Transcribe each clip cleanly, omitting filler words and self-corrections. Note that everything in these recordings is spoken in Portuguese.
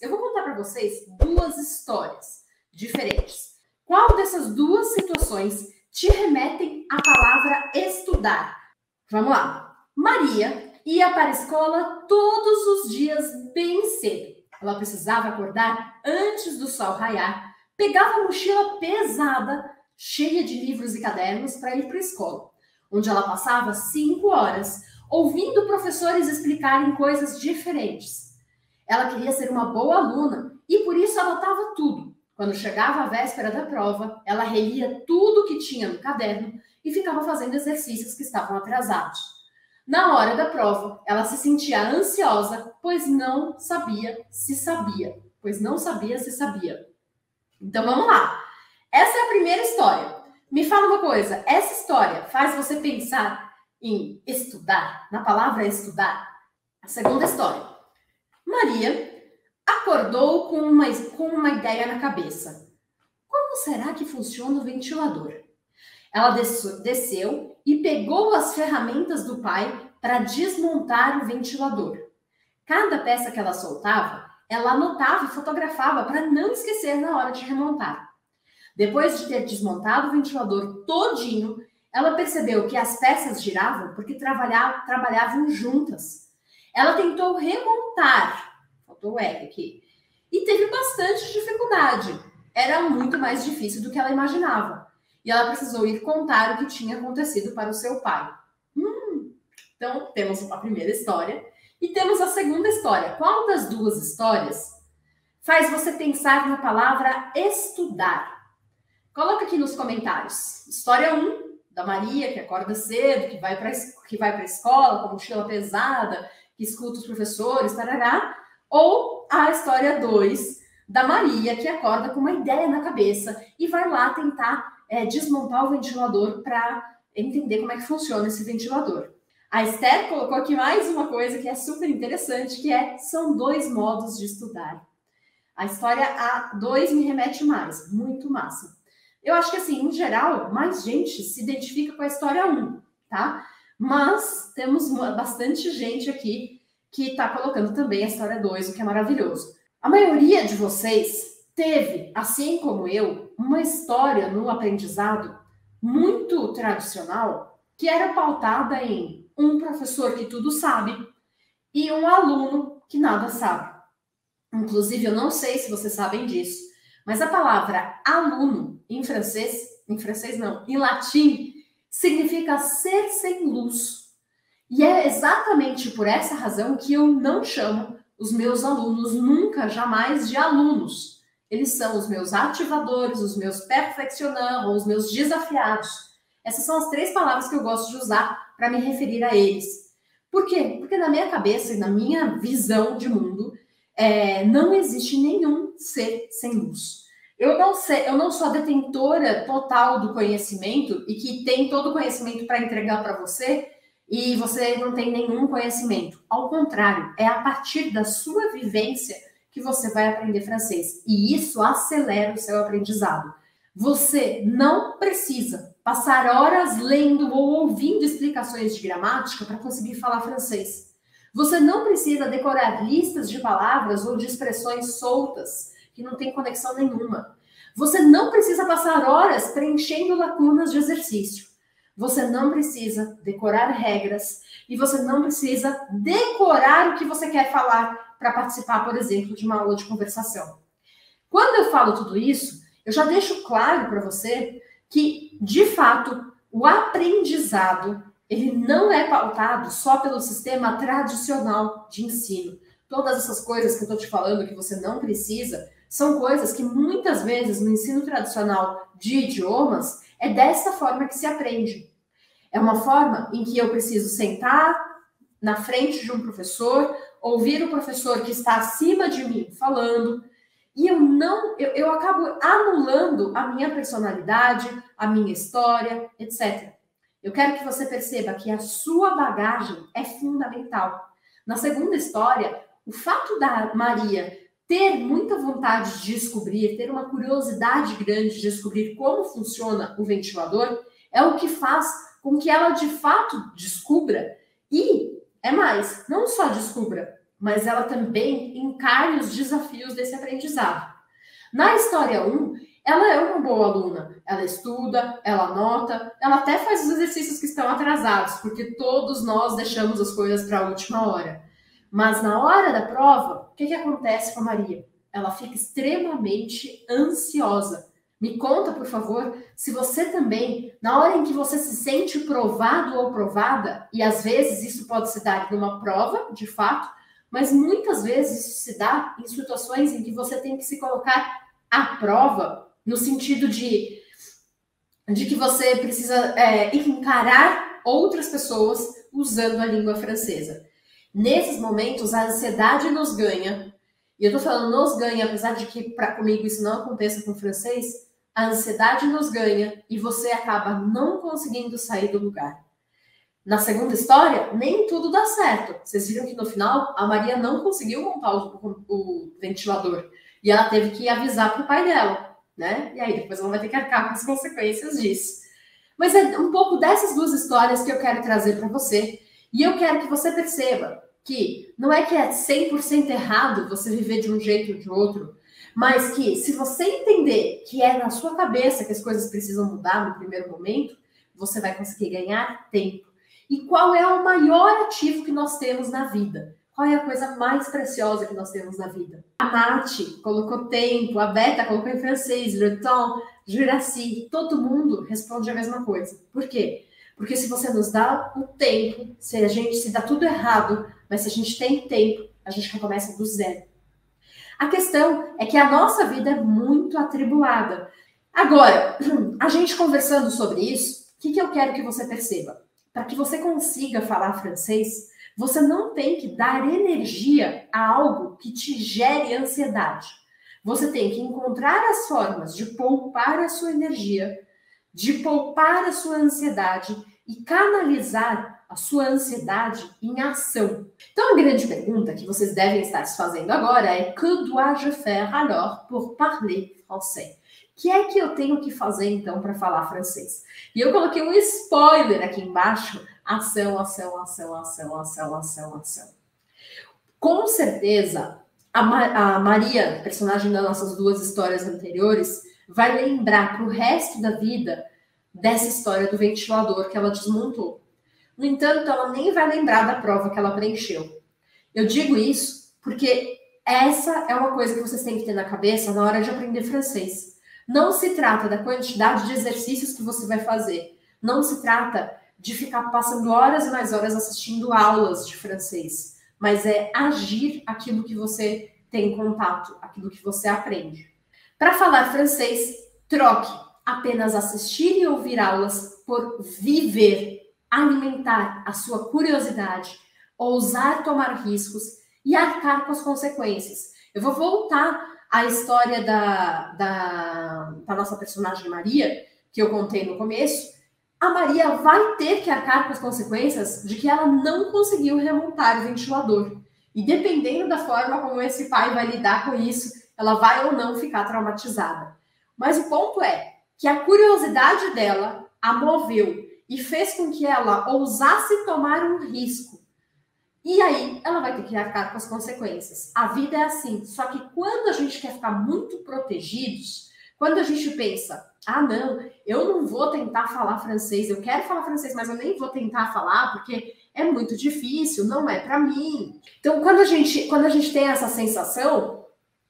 eu vou contar para vocês duas histórias diferentes. Qual dessas duas situações te remetem à palavra estudar? Vamos lá. Maria ia para a escola todos os dias bem cedo. Ela precisava acordar antes do sol raiar, pegava a mochila pesada, cheia de livros e cadernos para ir para a escola, onde ela passava 5 horas ouvindo professores explicarem coisas diferentes. Ela queria ser uma boa aluna e por isso anotava tudo. Quando chegava a véspera da prova, ela relia tudo que tinha no caderno e ficava fazendo exercícios que estavam atrasados. Na hora da prova, ela se sentia ansiosa, pois não sabia se sabia. Então vamos lá. Essa é a primeira história. Me fala uma coisa, essa história faz você pensar em estudar, na palavra estudar? A segunda história. Maria acordou com uma ideia na cabeça. Como será que funciona o ventilador? Ela desceu e pegou as ferramentas do pai para desmontar o ventilador. Cada peça que ela soltava, ela anotava e fotografava para não esquecer na hora de remontar. Depois de ter desmontado o ventilador todinho, ela percebeu que as peças giravam porque trabalhavam juntas. Ela tentou remontar, faltou o R aqui, e teve bastante dificuldade. Era muito mais difícil do que ela imaginava. E ela precisou ir contar o que tinha acontecido para o seu pai. Então, temos a primeira história e temos a segunda história. Qual das duas histórias faz você pensar na palavra estudar? Coloca aqui nos comentários. História 1, da Maria, que acorda cedo, que vai para a escola com a mochila pesada, que escuta os professores, tarará. Ou a história 2, da Maria, que acorda com uma ideia na cabeça e vai lá tentar desmontar o ventilador para entender como é que funciona esse ventilador. A Esther colocou aqui mais uma coisa que é super interessante, que são 2 modos de estudar. A história A2 me remete mais, muito massa. Eu acho que, assim, em geral, mais gente se identifica com a história 1, tá? Mas temos bastante gente aqui que está colocando também a história 2, o que é maravilhoso. A maioria de vocês teve, assim como eu, uma história no aprendizado muito tradicional que era pautada em um professor que tudo sabe e um aluno que nada sabe. Inclusive, eu não sei se vocês sabem disso, mas a palavra aluno em latim, significa ser sem luz. E é exatamente por essa razão que eu não chamo os meus alunos nunca, jamais de alunos. Eles são os meus ativadores, os meus perfeccionados, os meus desafiados. Essas são as 3 palavras que eu gosto de usar para me referir a eles. Por quê? Porque na minha cabeça e na minha visão de mundo, não existe nenhum ser sem luz. Eu não sou a detentora total do conhecimento e que tem todo o conhecimento para entregar para você e você não tem nenhum conhecimento. Ao contrário, é a partir da sua vivência que você vai aprender francês. E isso acelera o seu aprendizado. Você não precisa passar horas lendo ou ouvindo explicações de gramática para conseguir falar francês. Você não precisa decorar listas de palavras ou de expressões soltas que não tem conexão nenhuma. Você não precisa passar horas preenchendo lacunas de exercício. Você não precisa decorar regras e você não precisa decorar o que você quer falar para participar, por exemplo, de uma aula de conversação. Quando eu falo tudo isso, eu já deixo claro para você que, de fato, o aprendizado ele não é pautado só pelo sistema tradicional de ensino. Todas essas coisas que eu estou te falando que você não precisa, são coisas que muitas vezes no ensino tradicional de idiomas é dessa forma que se aprende. É uma forma em que eu preciso sentar na frente de um professor, ouvir o professor que está acima de mim falando, e eu acabo anulando a minha personalidade, a minha história, etc. Eu quero que você perceba que a sua bagagem é fundamental. Na segunda história, o fato da Maria ter muita vontade de descobrir, ter uma curiosidade grande de descobrir como funciona o ventilador, é o que faz com que ela de fato descubra e, não só descubra, mas ela também encare os desafios desse aprendizado. Na história 1, ela é uma boa aluna. Ela estuda, ela anota, ela até faz os exercícios que estão atrasados, porque todos nós deixamos as coisas para a última hora. Mas na hora da prova, o que acontece com a Maria? Ela fica extremamente ansiosa. Me conta, por favor, se você também, na hora em que você se sente provado ou provada, e às vezes isso pode se dar em uma prova, de fato, mas muitas vezes isso se dá em situações em que você tem que se colocar à prova, no sentido de que você precisa encarar outras pessoas usando a língua francesa. Nesses momentos, a ansiedade nos ganha. E eu tô falando nos ganha, apesar de que comigo isso não aconteça com o francês, a ansiedade nos ganha e você acaba não conseguindo sair do lugar. Na segunda história, nem tudo dá certo. Vocês viram que no final, a Maria não conseguiu montar o ventilador. E ela teve que avisar pro pai dela, né? E aí depois ela vai ter que arcar com as consequências disso. Mas é um pouco dessas duas histórias que eu quero trazer para você. E eu quero que você perceba que não é que é 100% errado você viver de um jeito ou de outro, mas que se você entender que é na sua cabeça que as coisas precisam mudar no primeiro momento, você vai conseguir ganhar tempo. E qual é o maior ativo que nós temos na vida? Qual é a coisa mais preciosa que nós temos na vida? A Nath colocou tempo, a Beta colocou em francês, Le Temps, Juraci, todo mundo responde a mesma coisa. Por quê? Porque se você nos dá o tempo, se dá tudo errado, mas se a gente tem tempo, a gente recomeça do zero. A questão é que a nossa vida é muito atribulada. Agora, a gente conversando sobre isso, o que eu quero que você perceba? Para que você consiga falar francês, você não tem que dar energia a algo que te gere ansiedade. Você tem que encontrar as formas de poupar a sua energia, de poupar a sua ansiedade e canalizar a sua ansiedade em ação. Então, a grande pergunta que vocês devem estar se fazendo agora é: que dois-je faire alors pour parler français? O que é que eu tenho que fazer, então, para falar francês? E eu coloquei um spoiler aqui embaixo: ação, ação, ação, ação, ação, ação, ação. Com certeza, a Maria, personagem das nossas duas histórias anteriores, vai lembrar para o resto da vida dessa história do ventilador que ela desmontou. No entanto, ela nem vai lembrar da prova que ela preencheu. Eu digo isso porque essa é uma coisa que vocês têm que ter na cabeça na hora de aprender francês. Não se trata da quantidade de exercícios que você vai fazer. Não se trata de ficar passando horas e mais horas assistindo aulas de francês. Mas é agir aquilo que você tem contato, aquilo que você aprende. Para falar francês, troque apenas assistir e ouvir aulas por viver, alimentar a sua curiosidade, ousar tomar riscos e arcar com as consequências. Eu vou voltar à história da nossa personagem Maria, que eu contei no começo. A Maria vai ter que arcar com as consequências de que ela não conseguiu remontar o ventilador. E dependendo da forma como esse pai vai lidar com isso, ela vai ou não ficar traumatizada. Mas o ponto é que a curiosidade dela a moveu e fez com que ela ousasse tomar um risco. E aí ela vai ter que arcar com as consequências. A vida é assim. Só que quando a gente quer ficar muito protegidos, quando a gente pensa: ah, não, eu não vou tentar falar francês, eu quero falar francês, mas eu nem vou tentar falar porque é muito difícil, não é para mim. Então, quando a gente tem essa sensação,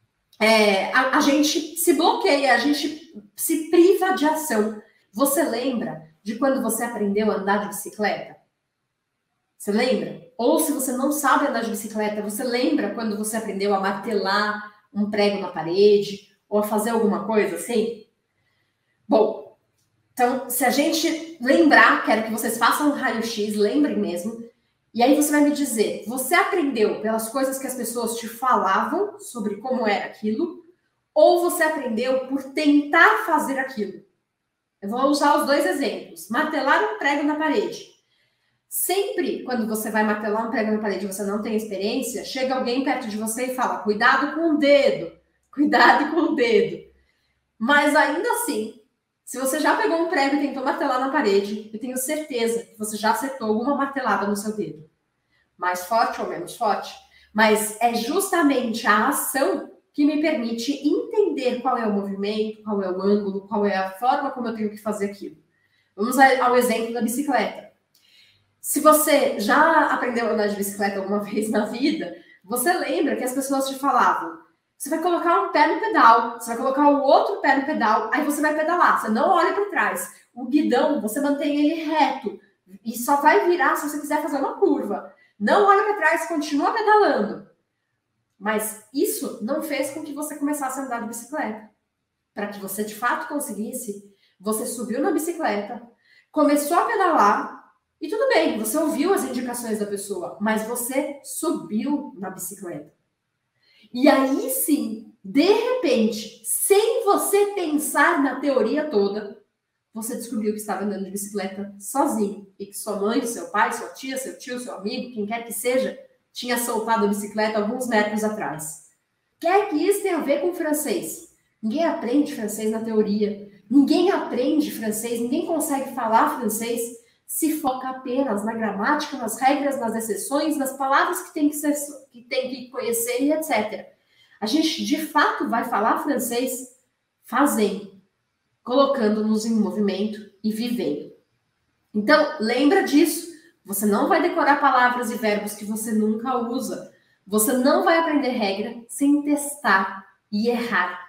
a gente se bloqueia, a gente se priva de ação. Você lembra de quando você aprendeu a andar de bicicleta? Você lembra? Ou se você não sabe andar de bicicleta, você lembra quando você aprendeu a martelar um prego na parede ou a fazer alguma coisa assim? Bom, então, se a gente lembrar, quero que vocês façam um raio-x, lembrem mesmo, e aí você vai me dizer: você aprendeu pelas coisas que as pessoas te falavam sobre como era aquilo, ou você aprendeu por tentar fazer aquilo? Eu vou usar os dois exemplos. Martelar um prego na parede. Sempre quando você vai martelar um prego na parede e você não tem experiência, chega alguém perto de você e fala: cuidado com o dedo, cuidado com o dedo. Mas ainda assim, se você já pegou um prego e tentou martelar na parede, eu tenho certeza que você já acertou alguma martelada no seu dedo. Mais forte ou menos forte? Mas é justamente a ação que me permite entender qual é o movimento, qual é o ângulo, qual é a forma como eu tenho que fazer aquilo. Vamos ao exemplo da bicicleta. Se você já aprendeu a andar de bicicleta alguma vez na vida, você lembra que as pessoas te falavam: você vai colocar um pé no pedal, você vai colocar o outro pé no pedal, aí você vai pedalar, você não olha para trás. O guidão, você mantém ele reto e só vai virar se você quiser fazer uma curva. Não olha para trás, continua pedalando. Mas isso não fez com que você começasse a andar de bicicleta. Para que você de fato conseguisse, você subiu na bicicleta, começou a pedalar, e tudo bem, você ouviu as indicações da pessoa, mas você subiu na bicicleta. E aí sim, de repente, sem você pensar na teoria toda, você descobriu que estava andando de bicicleta sozinho e que sua mãe, seu pai, sua tia, seu tio, seu amigo, quem quer que seja, tinha soltado a bicicleta alguns metros atrás. O que é que isso tem a ver com francês? Ninguém aprende francês na teoria. Ninguém aprende francês, ninguém consegue falar francês se foca apenas na gramática, nas regras, nas exceções, nas palavras que tem que conhecer e etc. A gente, de fato, vai falar francês fazendo, colocando-nos em movimento e vivendo. Então, lembra disso. Você não vai decorar palavras e verbos que você nunca usa. Você não vai aprender regra sem testar e errar.